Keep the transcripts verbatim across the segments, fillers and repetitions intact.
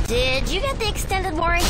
Did you get the extended warranty?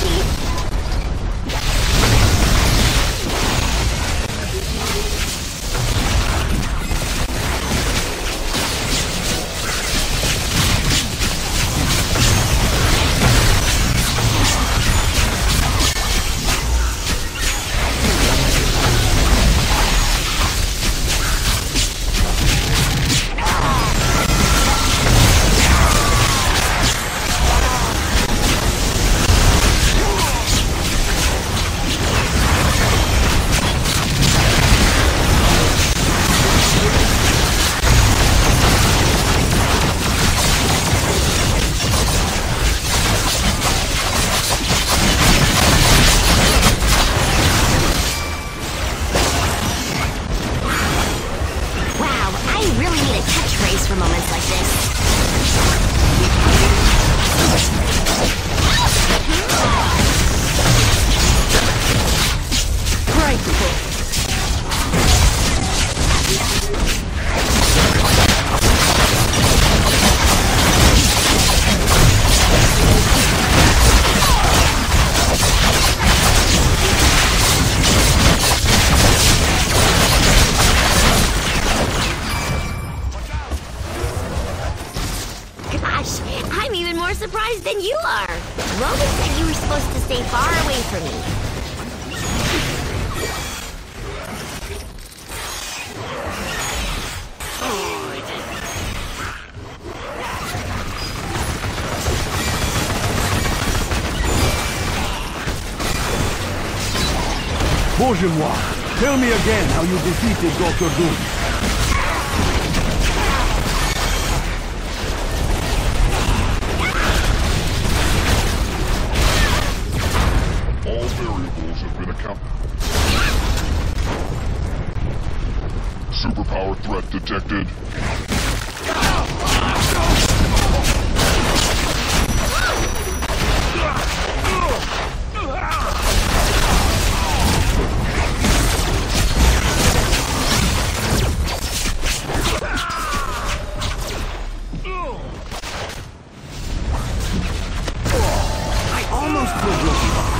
Surprised than you are. Roman said you were supposed to stay far away from me. Bonjour, tell me again how you defeated Doctor Doom. Superpower threat detected. I almost killed you.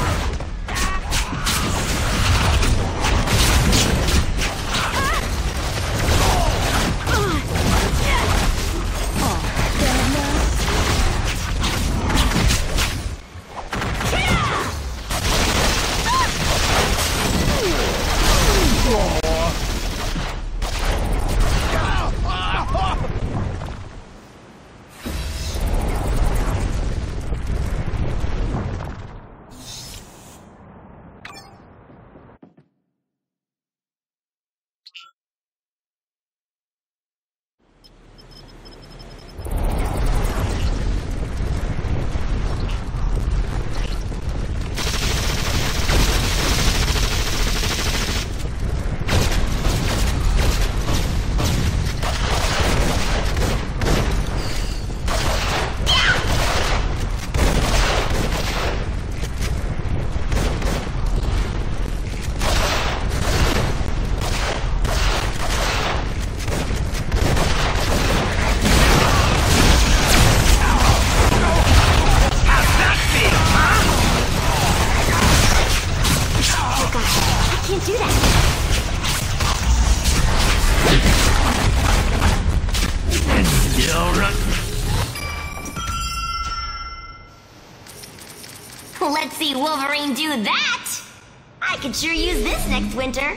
Let's see Wolverine do that! I could sure use this next winter.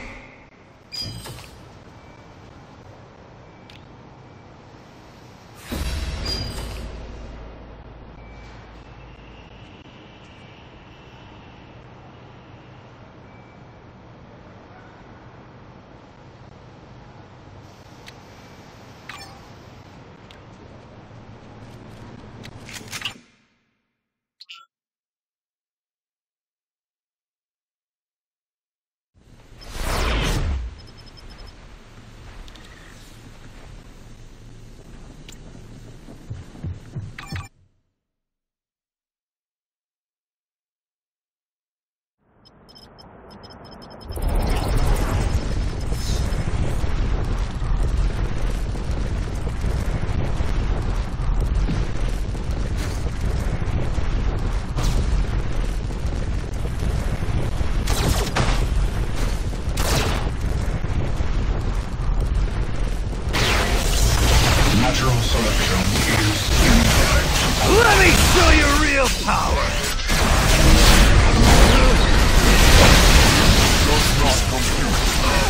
power! Does not compute.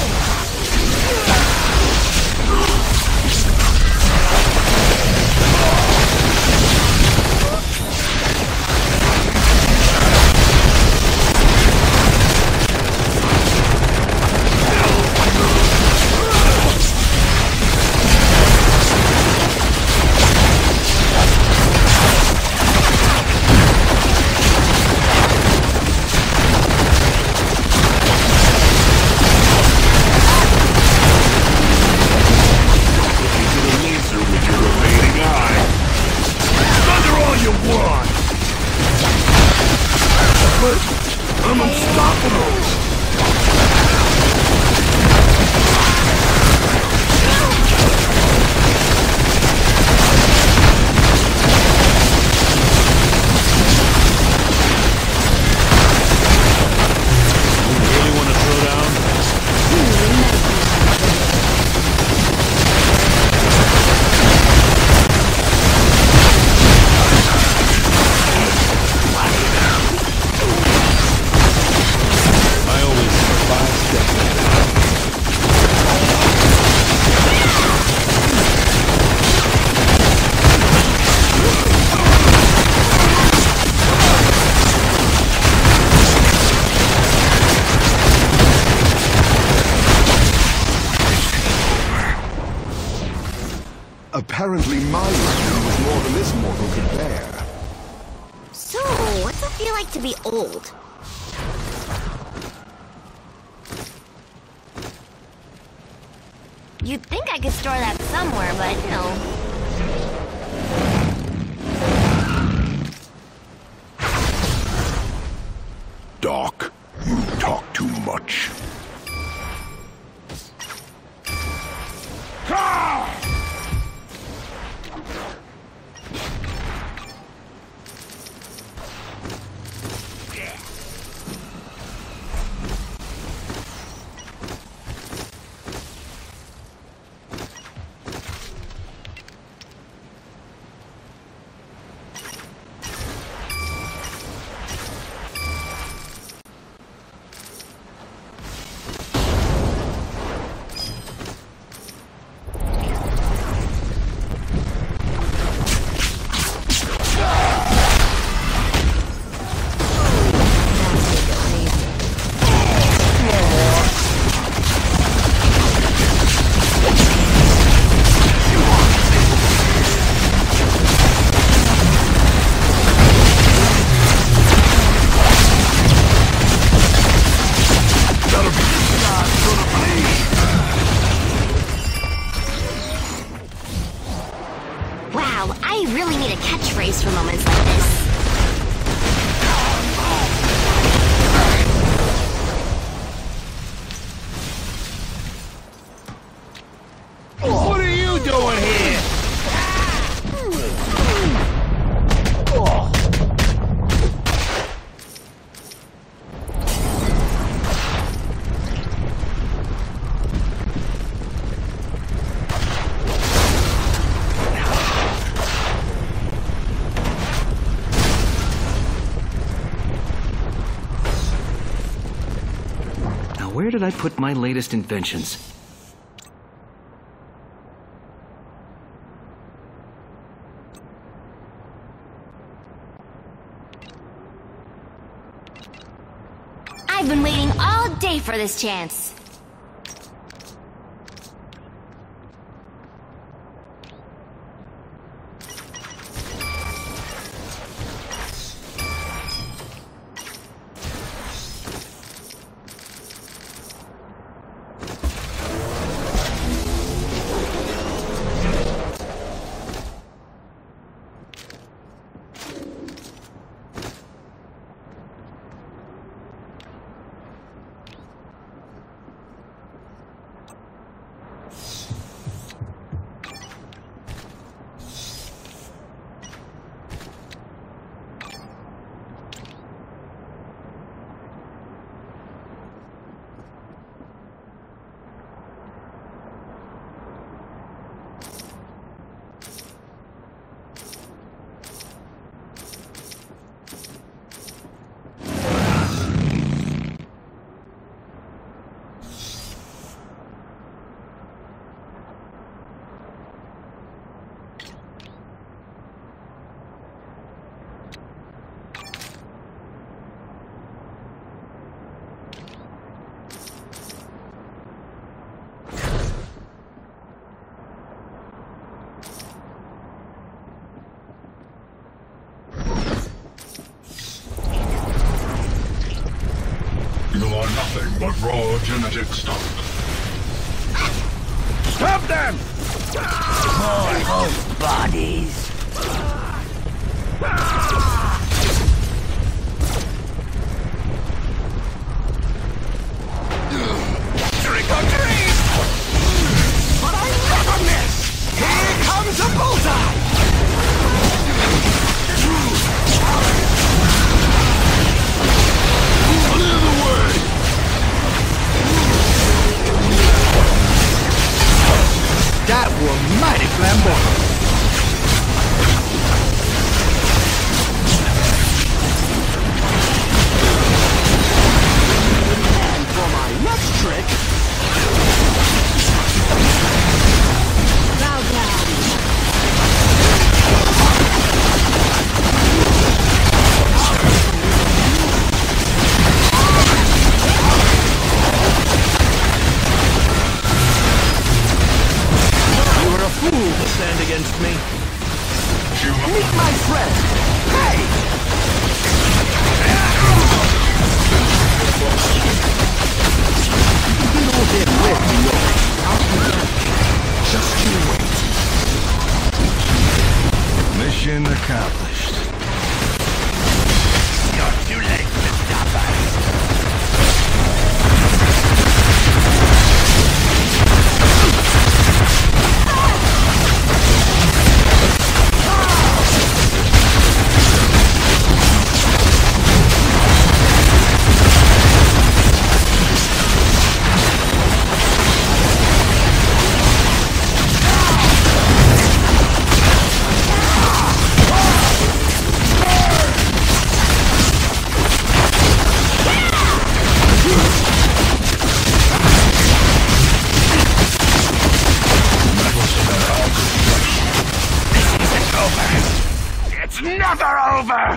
I'm unstoppable! You really want to throw down? I always five steps ahead. Apparently my lightning was more than this mortal could bear. So, what's it feel like to be old? You'd think I could store that somewhere, but no. Doc, you talk too much. Wow, I really need a catchphrase for moments like this. What are you doing here? Now, where did I put my latest inventions? I've been waiting all day for this chance. nothing but raw genetic stock. Stop them! More host bodies. Trick or treat! But I never miss! Here comes a bullseye! Clear the way! That was mighty flamboyant! And for my next trick... Bow down. You were a fool to stand against me. Meet my friend! Hey! You don't get wet, you know. I'll be back. Just you wait. Mission accomplished. You're too late to stop us. It's never over!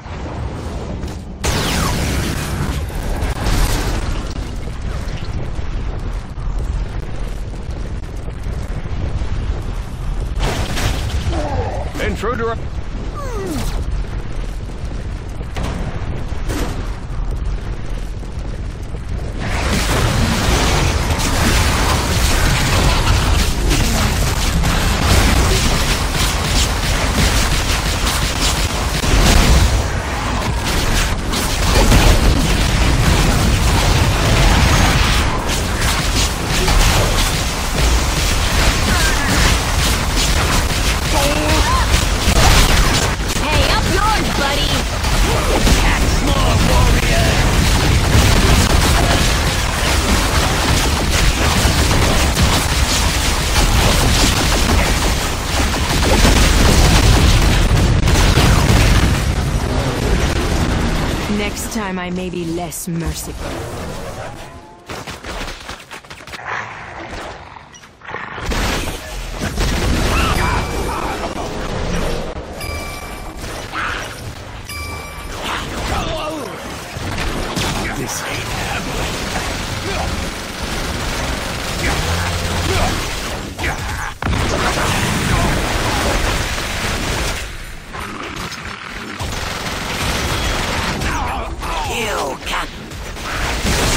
Intruder. Hey, up yours, buddy! More warriors! Next time I may be less merciful. This ain't Kill Captain.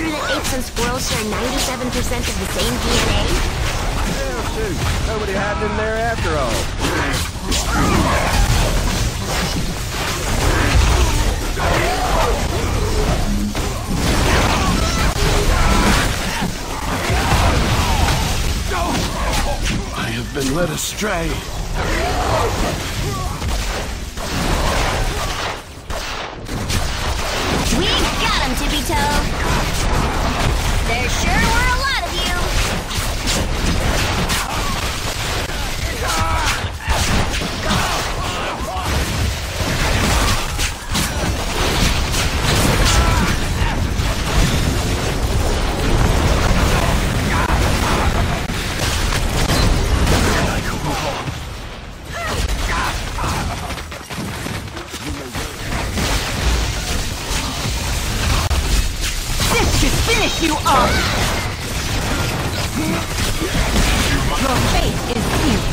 true that apes and squirrels share ninety-seven percent of the same D N A? Hell, shoot. Nobody hiding in there after all. I have been led astray. We got him, Tippy Toe! There sure were a lot of you! Finish you off! Your fate is sealed.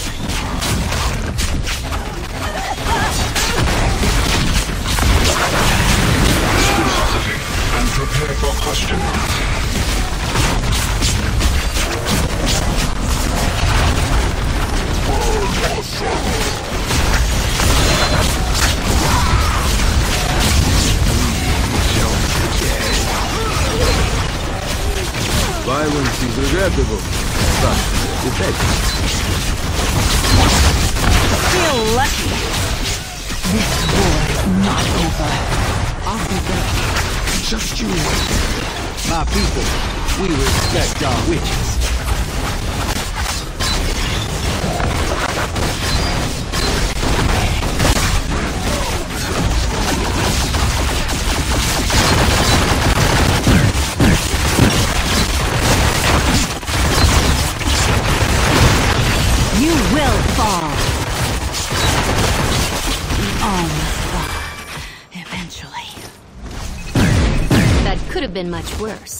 And prepare for questioning. Violence is regrettable, but effective. Feel lucky. This war is not over. I'll be back. Just you wait. My people, we respect our witches. You will fall. We all must fall. Eventually. That could have been much worse.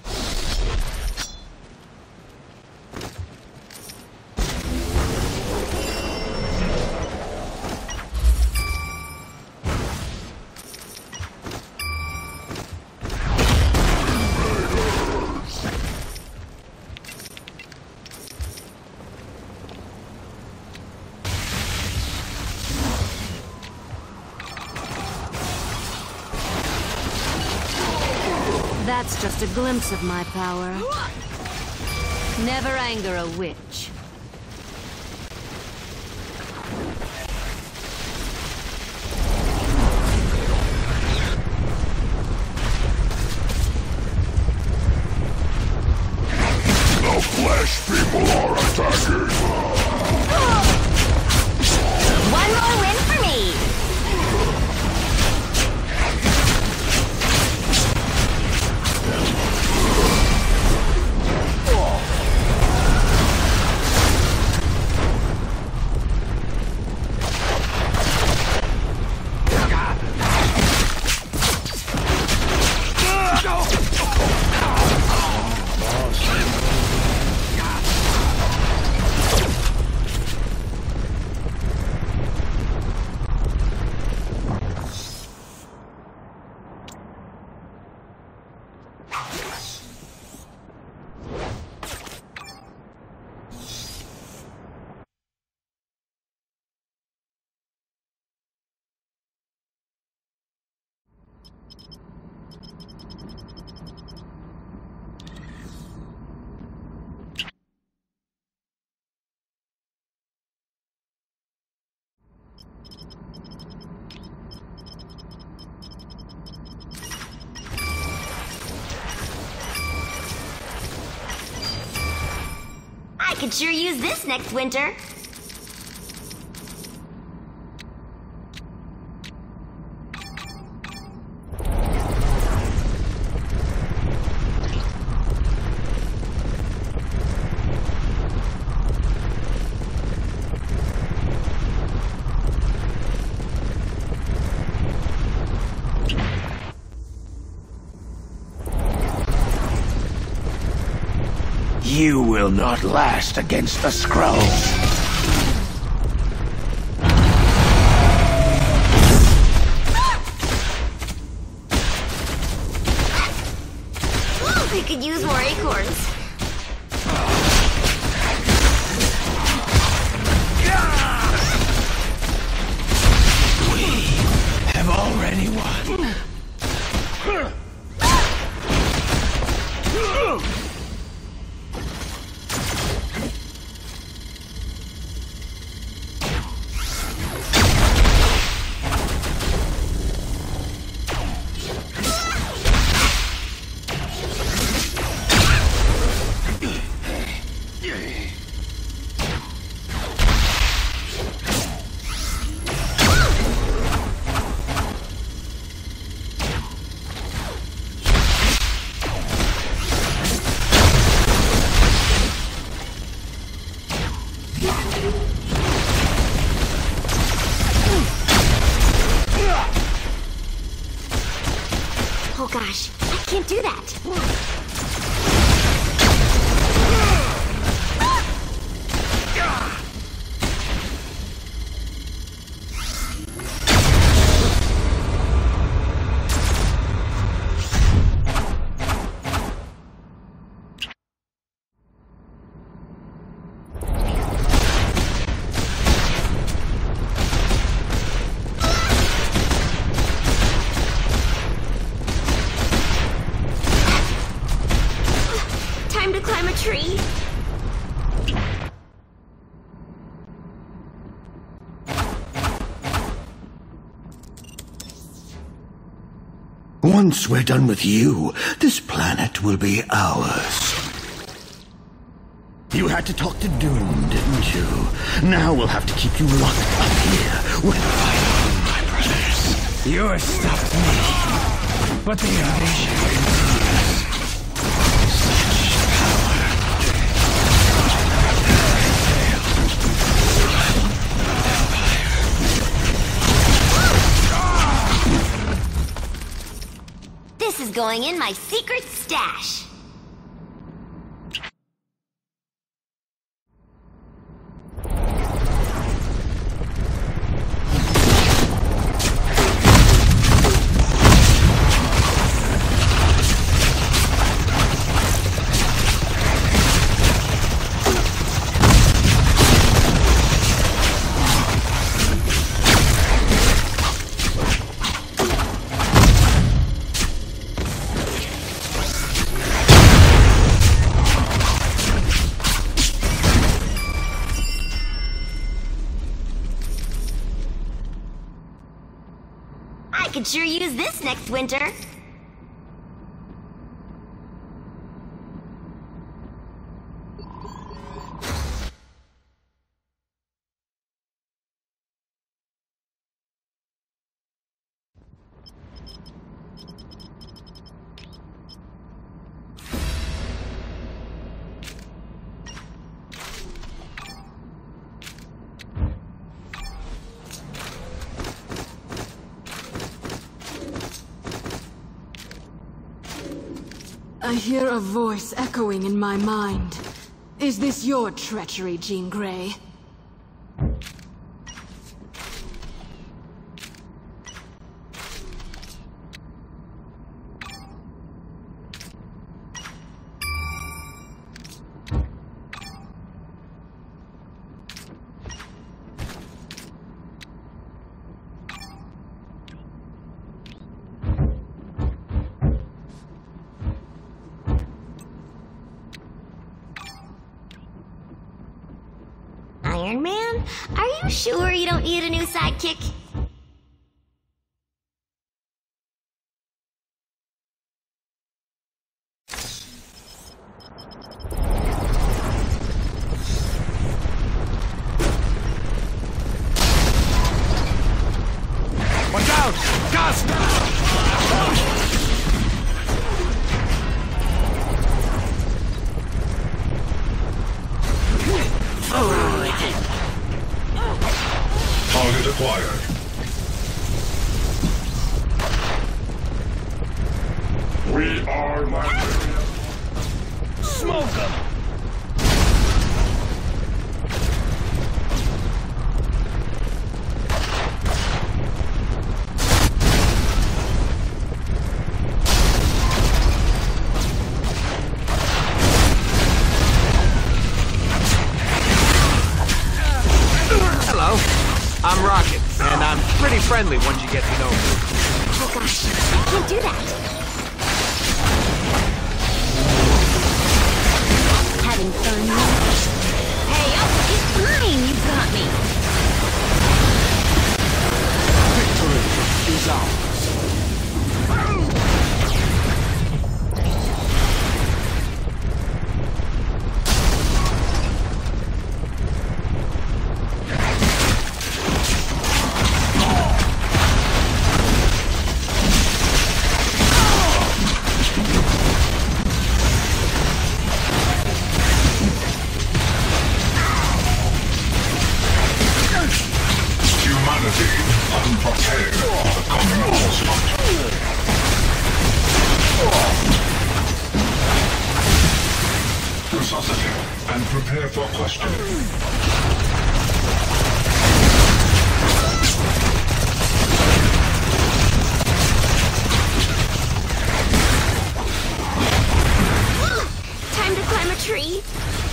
That's just a glimpse of my power. Never anger a witch. The flesh people are attacking. One more win for me! I could sure use this next winter. You will not last against the Skrulls. gosh, I can't do that. Time to climb a tree. Once we're done with you, this planet will be ours. You had to talk to Doom, didn't you? Now we'll have to keep you locked up here with my brothers. You stopped me, but the invasion continues. This is going in my secret stash. I could sure use this next winter. I hear a voice echoing in my mind. Is this your treachery, Jean Grey? Iron Man, are you sure you don't need a new sidekick? Watch out! Gust! Target acquired. We are Liberia. Smoke them! I'm Rocket, and I'm pretty friendly once you get to know me. Oh gosh, I can't do that. Having fun? Hey, oh, it's fine, you got me. Victory is ours. Humanity unprepared for the coming onslaught. mastered. Time to climb a tree.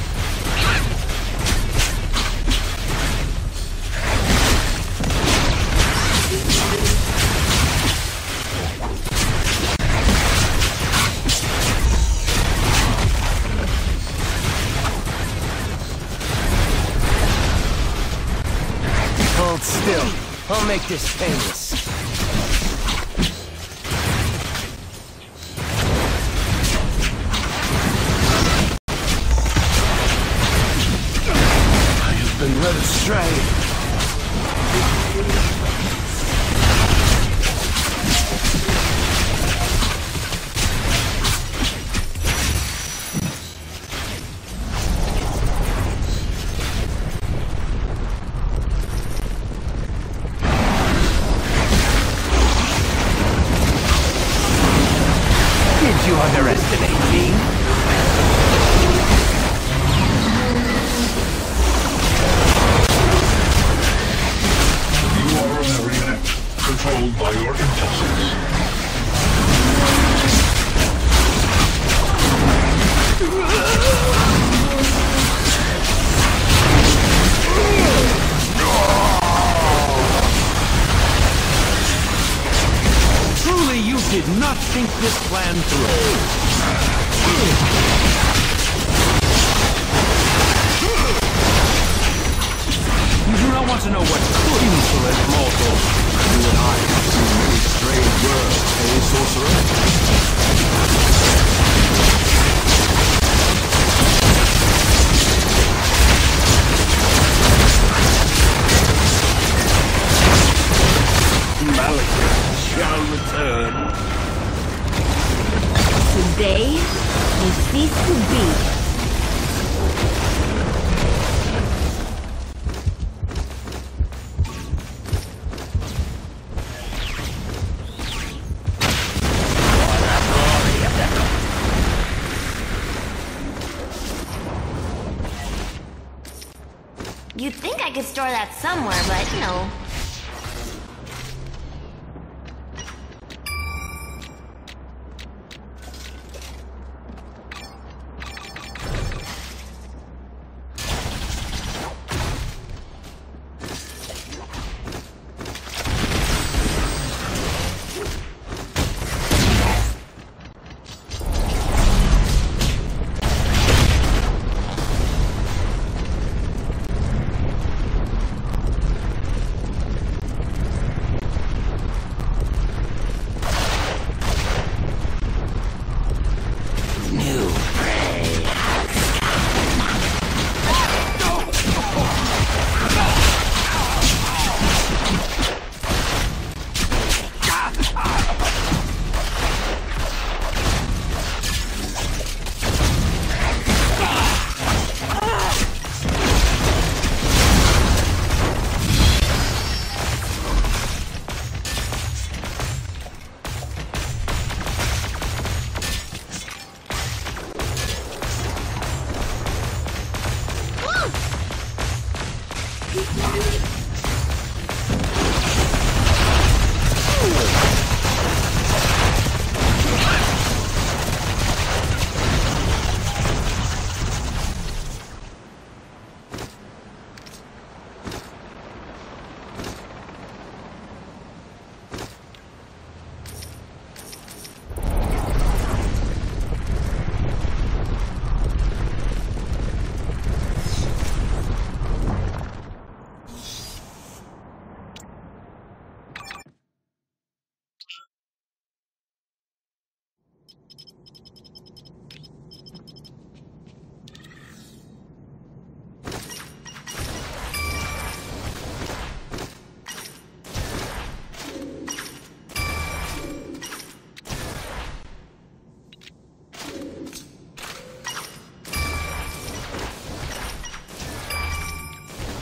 Hold still. I'll make this painless. I have been led astray. Did you underestimate me? You are a marionette, controlled by your impulses. Truly, you did not think this plan through. You do not want to know what could insolent mortal. You and I have seen many strange worlds, eh, sorcerer? Malachite shall return. Today, you cease to be. You'd think I could store that somewhere, but, you know...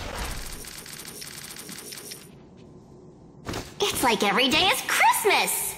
It's like every day is Christmas!